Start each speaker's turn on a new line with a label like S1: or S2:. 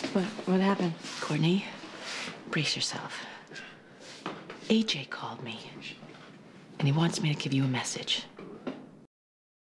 S1: What happened?
S2: Courtney, brace yourself. AJ called me, and he wants me to give you a message.